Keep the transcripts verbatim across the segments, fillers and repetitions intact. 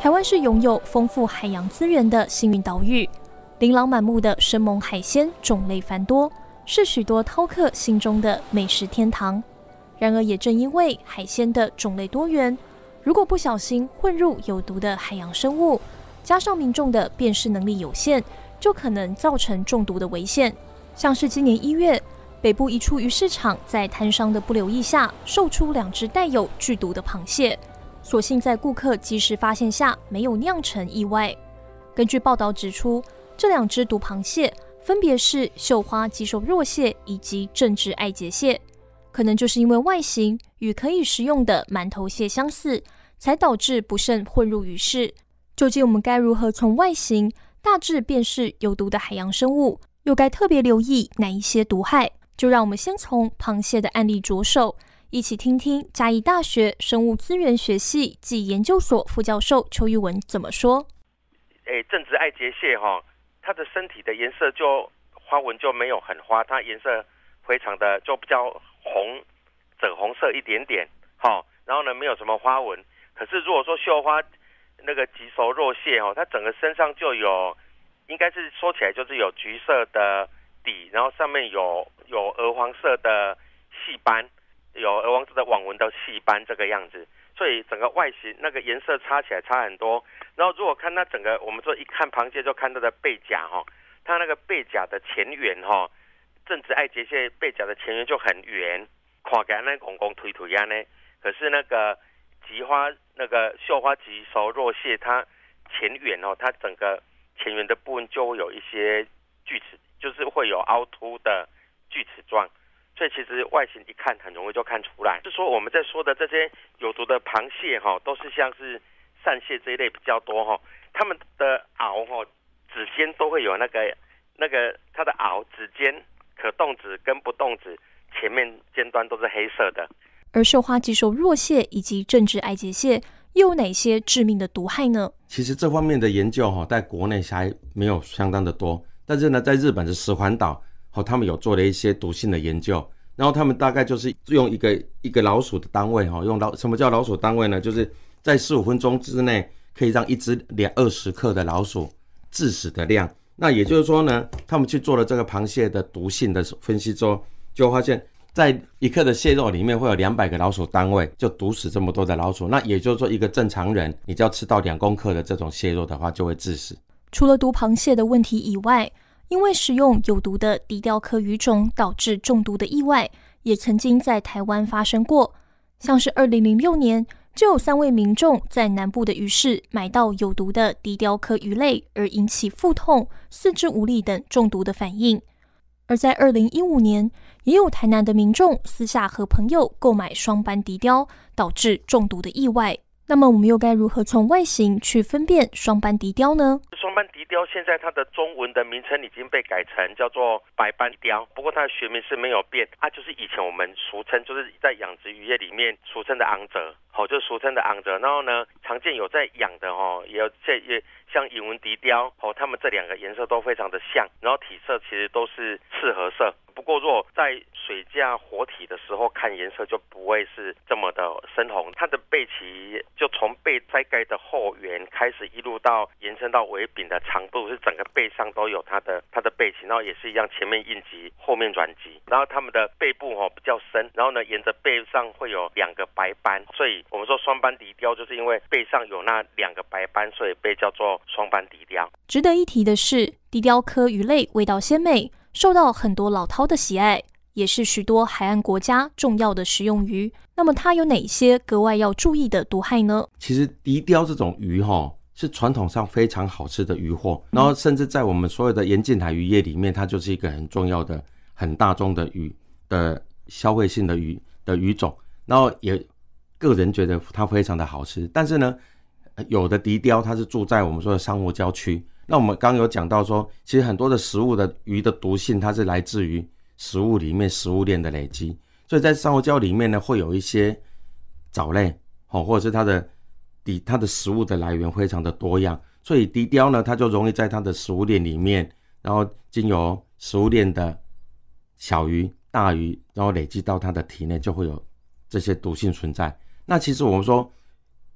台湾是拥有丰富海洋资源的幸运岛屿，琳琅满目的生猛海鲜种类繁多，是许多饕客心中的美食天堂。然而，也正因为海鲜的种类多元，如果不小心混入有毒的海洋生物，加上民众的辨识能力有限，就可能造成中毒的危险。像是今年一月，北部一处鱼市场在摊商的不留意下，售出两只带有剧毒的螃蟹。所幸在顾客及时发现下，没有酿成意外。根据报道指出，这两只毒螃蟹分别是绣花棘手若蟹以及正直爱洁蟹，可能就是因为外形与可以食用的馒头蟹相似，才导致不慎混入鱼市。究竟我们该如何从外形大致辨识有毒的海洋生物，又该特别留意哪一些毒害？就让我们先从螃蟹的案例着手，一起听听嘉义大学生物资源学系暨研究所副教授邱玉文怎么说。 诶，正直爱洁蟹哈，它的身体的颜色就花纹就没有很花，它颜色非常的就比较红，紫红色一点点，好，然后呢没有什么花纹。可是如果说绣花那个棘手若蟹哈，它整个身上就有，应该是说起来就是有橘色的底，然后上面有有鹅黄色的细斑。有鹅黄色的网纹的细斑这个样子，所以整个外形那个颜色差起来差很多。然后如果看它整个，我们说一看螃蟹就看它的背甲哈，它那个背甲的前缘哈，正直爱洁蟹背甲的前缘就很圆，看起来那拱拱腿腿啊呢。可是那个棘花那个绣花棘手若蟹，它前缘哦，它整个前缘的部分就会有一些锯齿，就是会有凹凸的锯齿状。所以其实外形一看很容易就看出来，是说我们在说的这些有毒的螃蟹哈，都是像是扇蟹这一类比较多哈，它们的螯哈指尖都会有那个那个它的螯指尖可动指跟不动指前面尖端都是黑色的。 而绣花棘手若蟹以及正直爱洁蟹又有哪些致命的毒害呢？ 其实这方面的研究哈，在国内还没有相当的多，但是呢，在日本的石环岛。哦，他们有做了一些毒性的研究，然后他们大概就是用一个一个老鼠的单位，哈，用老什么叫老鼠单位呢？就是在十五分钟之内可以让一只两二十克的老鼠致死的量。那也就是说呢，他们去做了这个螃蟹的毒性的分析之后，就发现，在一克的蟹肉里面会有两百个老鼠单位，就毒死这么多的老鼠。那也就是说，一个正常人，你只要吃到两公克的这种蟹肉的话，就会致死。 除了毒螃蟹的问题以外，因为食用有毒的笛鲷科鱼种导致中毒的意外，也曾经在台湾发生过。像是二零零六年，就有三位民众在南部的鱼市买到有毒的笛鲷科鱼类，而引起腹痛、四肢无力等中毒的反应。而在二零一五年，也有台南的民众私下和朋友购买双斑笛鲷，导致中毒的意外。那么我们又该如何从外形去分辨双斑笛鲷呢？ 双斑笛鲷现在它的中文的名称已经被改成叫做白斑鲷，不过它的学名是没有变啊，就是以前我们俗称就是在养殖渔业里面俗称的昂泽，好、哦，就是俗称的昂泽。然后呢，常见有在养的哦，也有这也像隐纹笛鲷哦，它们这两个颜色都非常的像，然后体色其实都是赤褐色。不过，如果在水下活体的时候看颜色就不会是这么的深红。它的背鳍就从背摘盖的后缘开始，一路到延伸到尾柄的长度，是整个背上都有它的它的背鳍，然后也是一样，前面硬鳍，后面软鳍。然后它们的背部哦比较深，然后呢沿着背上会有两个白斑，所以我们说双斑笛鲷就是因为背上有那两个白斑，所以被叫做双斑笛鲷。 值得一提的是，笛鲷科鱼类味道鲜美，受到很多老饕的喜爱，也是许多海岸国家重要的食用鱼。那么它有哪些格外要注意的毒害呢？ 其实笛鲷这种鱼齁，是传统上非常好吃的鱼货，然后甚至在我们所有的沿近海渔业里面，它就是一个很重要的很大宗的鱼的消费性的鱼的鱼种，然后也个人觉得它非常的好吃。但是呢，有的笛鲷它是住在我们说的珊瑚礁区，那我们刚刚有讲到说，其实很多的食物的鱼的毒性，它是来自于食物里面食物链的累积，所以在珊瑚礁里面呢，会有一些藻类，或者是它的底它的食物的来源非常的多样，所以笛鲷呢，它就容易在它的食物链里面，然后经由食物链的小鱼、大鱼，然后累积到它的体内，就会有这些毒性存在。那其实我们说，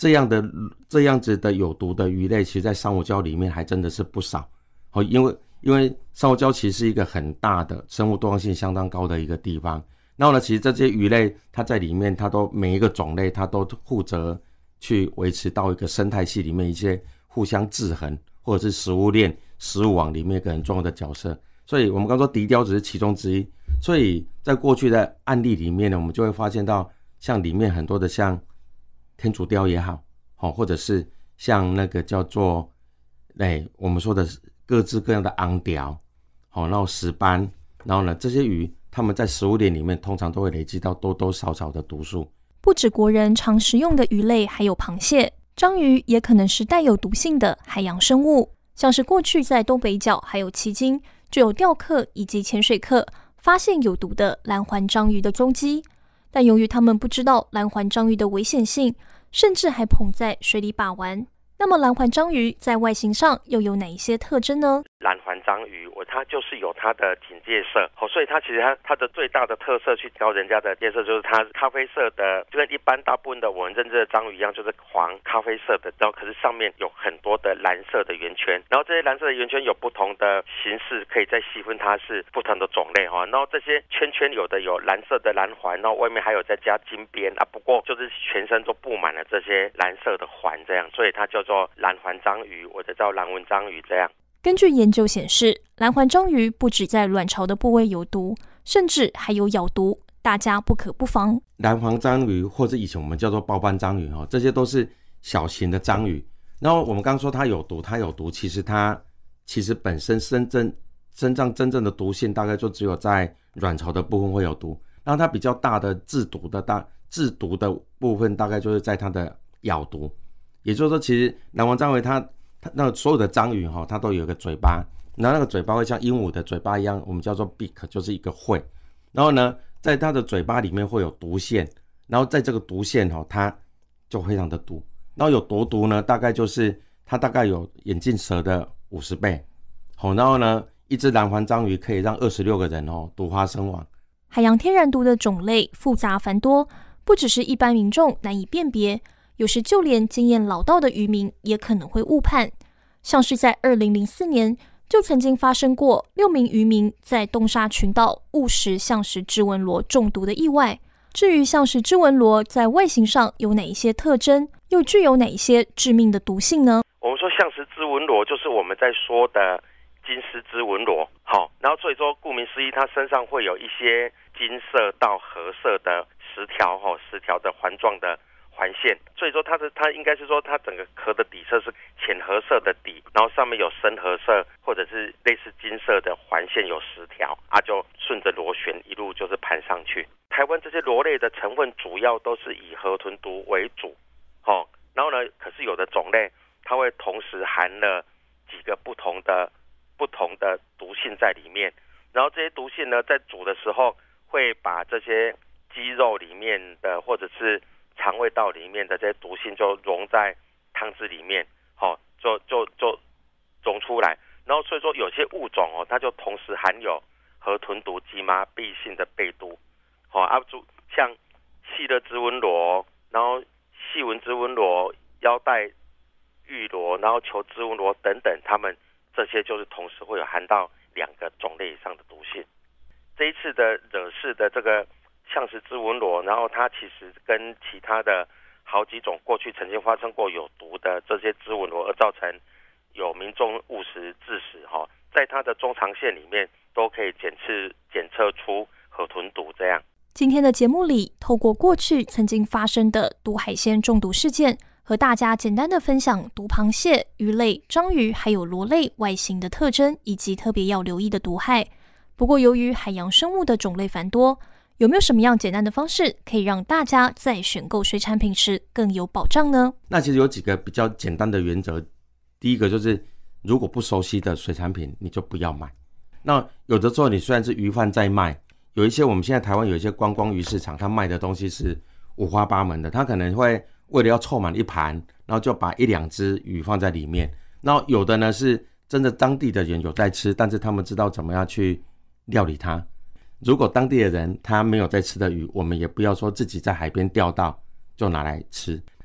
这样的这样子的有毒的鱼类，其实在珊瑚礁里面还真的是不少。哦，因为因为珊瑚礁其实是一个很大的生物多样性相当高的一个地方。然后呢，其实这些鱼类它在里面，它都每一个种类它都负责去维持到一个生态系里面一些互相制衡，或者是食物链、食物网里面一个很重要的角色。所以我们刚说笛雕只是其中之一。所以在过去的案例里面呢，我们就会发现到，像里面很多的像天竺鲷也好，或者是像那个叫做，哎，我们说的各式各样的昂鲷，然后石斑，然后呢，这些鱼它们在食物链里面通常都会累积到多多少少的毒素。 不止国人常食用的鱼类，还有螃蟹、章鱼也可能是带有毒性的海洋生物，像是过去在东北角还有旗津就有钓客以及潜水客发现有毒的蓝环章鱼的踪迹，但由于他们不知道蓝环章鱼的危险性，甚至还捧在水里把玩。那么蓝环章鱼在外形上又有哪一些特征呢？ 蓝环章鱼，我它就是有它的警戒色，哦，所以它其实它它的最大的特色去挑人家的戒色，就是它咖啡色的，就跟一般大部分的我们认知的章鱼一样，就是黄咖啡色的，然后可是上面有很多的蓝色的圆圈，然后这些蓝色的圆圈有不同的形式，可以再细分它是不同的种类哈。然后这些圈圈有的有蓝色的蓝环，然后外面还有再加金边啊，不过就是全身都布满了这些蓝色的环，这样，所以它叫做蓝环章鱼或者叫蓝纹章鱼这样。 根据研究显示，蓝环章鱼不只在卵巢的部位有毒，甚至还有咬毒，大家不可不防。 蓝环章鱼或者以前我们叫做包斑章鱼，这些都是小型的章鱼。然后我们刚说它有毒，它有毒，其实它其实本身身真身上真正的毒性大概就只有在卵巢的部分会有毒，然后它比较大的制毒的大制毒的部分大概就是在它的咬毒。也就是说，其实蓝环章鱼它它那所有的章鱼它都有一个嘴巴，然后那个嘴巴会像鹦鹉的嘴巴一样，我们叫做 beak， 就是一个喙。然后呢，在它的嘴巴里面会有毒腺，然后在这个毒腺它就非常的毒。然后有多毒呢？大概就是它大概有眼镜蛇的五十倍。然后呢，一只蓝环章鱼可以让二十六个人毒发身亡。 海洋天然毒的种类复杂繁多，不只是一般民众难以辨别。有时就连经验老道的渔民也可能会误判，像是在二零零四年就曾经发生过六名渔民在东沙群岛误食象石织纹螺中毒的意外。至于象石织纹螺在外形上有哪一些特征，又具有哪一些致命的毒性呢？ 我们说象石织纹螺就是我们在说的金丝织纹螺，好，然后所以说顾名思义，它身上会有一些金色到褐色的十条哈十条的环状的环线，所以说它的它应该是说它整个壳的底色是浅褐色的底，然后上面有深褐色或者是类似金色的环线有十条啊，就顺着螺旋一路就是盘上去。台湾这些螺类的成分主要都是以河豚毒为主，哦，然后呢，可是有的种类它会同时含了几个不同的不同的毒性在里面，然后这些毒性呢，在煮的时候会把这些肌肉里面的或者是肠胃道里面的这些毒性就溶在汤汁里面，哦，就就就溶出来。然后所以说有些物种哦，它就同时含有河豚毒及麻痹性的贝毒，哦啊，像细勒织纹螺，然后细纹织纹螺、腰带玉螺，然后球织纹螺等等，它们这些就是同时会有含到两个种类以上的毒性。这一次的惹事的这个象石织纹螺，然后它其实跟其他的好几种过去曾经发生过有毒的这些织纹螺，而造成有民众误食致死，在它的中长线里面都可以检测检测出河豚毒这样。 今天的节目里，透过过去曾经发生的毒海鲜中毒事件，和大家简单的分享毒螃蟹、鱼类、章鱼还有螺类外形的特征，以及特别要留意的毒害。不过由于海洋生物的种类繁多，有没有什么样简单的方式可以让大家在选购水产品时更有保障呢？ 那其实有几个比较简单的原则。第一个就是如果不熟悉的水产品你就不要买。那有的时候你虽然是鱼贩在卖，有一些我们现在台湾有一些观光鱼市场，他卖的东西是五花八门的，他可能会为了要凑满一盘，然后就把一两只鱼放在里面。然后有的呢是真的当地的人有在吃，但是他们知道怎么样去料理它。如果当地的人他没有在吃的鱼，我们也不要说自己在海边钓到就拿来吃。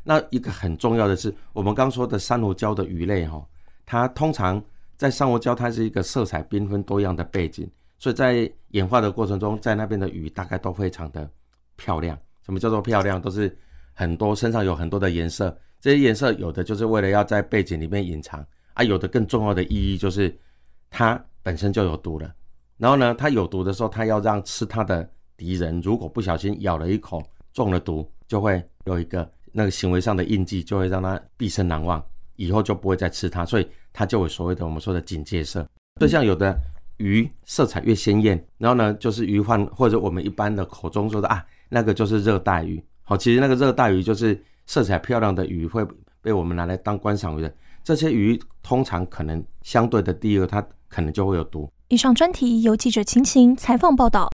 那一个很重要的是，我们刚说的珊瑚礁的鱼类哈，它通常在珊瑚礁它是一个色彩缤纷多样的背景，所以在演化的过程中，在那边的鱼大概都非常的漂亮。什么叫做漂亮？都是很多身上有很多的颜色，这些颜色有的就是为了要在背景里面隐藏啊，有的更重要的意义就是它本身就有毒了。然后呢，它有毒的时候，它要让吃它的敌人如果不小心咬了一口中了毒，就会有一个那个行为上的印记，就会让它毕生难忘，以后就不会再吃它，所以它就有所谓的我们说的警戒色。就像有的鱼色彩越鲜艳，然后呢就是鱼贩或者我们一般的口中说的啊，那个就是热带鱼。好，其实那个热带鱼就是色彩漂亮的鱼会被我们拿来当观赏鱼的，这些鱼通常可能相对的第一个它可能就会有毒。 以上专题由记者秦晴采访报道。